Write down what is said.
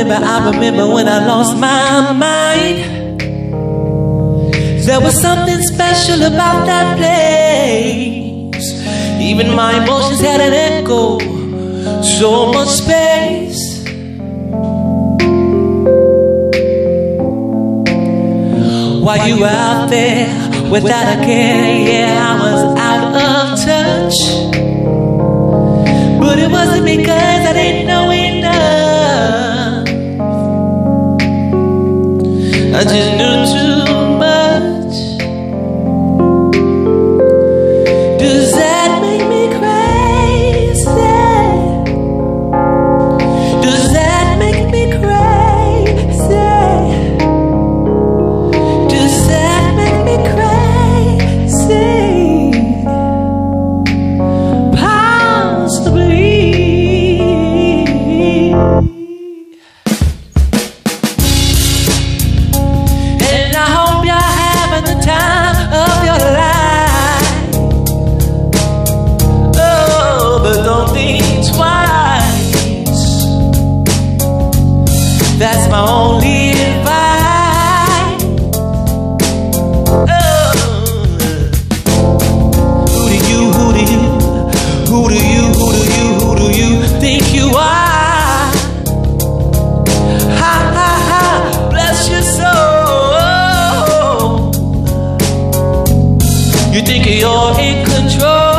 remember when I lost my mind. There was something special about that place. Even my emotions had an echo, so much space. While you were out there without a care, yeah, I was out of touch. But it wasn't because I didn't know enough. I just knew too much. Does that make me crazy? Does that make me crazy? Does that make me crazy? Possibly. And I hope you're having the time of your life. Oh, but don't think twice. That's my only advice. Oh. Who do you think you are? Ha ha ha, bless your soul. You think you're in control.